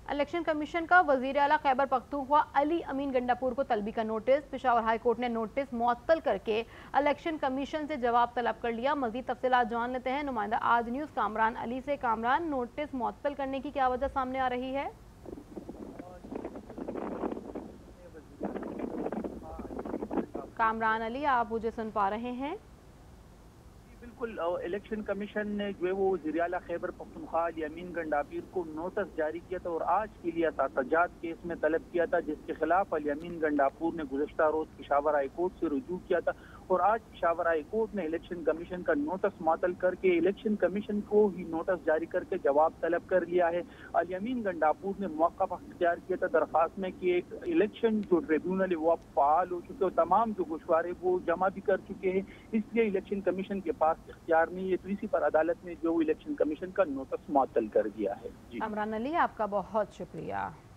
Election commission का वजीर आला खैबर पख्तूनख्वा अली अमीन गंडापुर को तलबी का नोटिस। पेशावर हाई कोर्ट ने नोटिस मुअत्तल करके इलेक्शन कमीशन से जवाब तलब कर लिया। मजीद तफसीलात जान लेते हैं नुमाइंदा आज न्यूज़ कामरान अली से। कामरान, नोटिस मुअत्तल करने की क्या वजह सामने आ रही है? कामरान अली, आप मुझे सुन पा रहे हैं? बिल्कुल, इलेक्शन कमीशन ने जो है वो वज़ीर आला खैबर पख्तूनख्वा अली अमीन गंडापुर को नोटिस जारी किया था और आज के लिए एहतजाज केस में तलब किया था, जिसके खिलाफ अली अमीन गंडापुर ने गुज़श्ता रोज पेशावर हाई कोर्ट से रुजू किया था और आज पेशावर हाई कोर्ट ने इलेक्शन कमीशन का नोटिस मुअत्तल करके इलेक्शन कमीशन को ही नोटिस जारी करके जवाब तलब कर लिया है। अली अमीन गंडापुर ने मौका अख्तियार किया था दरख्वास्त में कि एक इलेक्शन जो ट्रिब्यूनल है वो अब फ़ाल हो चुके और तमाम जो गोशवारे वो जमा भी कर चुके हैं, इसलिए इलेक्शन कमीशन के पास इख्तियार नहीं है, तो इसी पर अदालत ने जो इलेक्शन कमीशन का नोटिस मुअत्तल कर दिया है। जी कामरान अली, आपका बहुत शुक्रिया।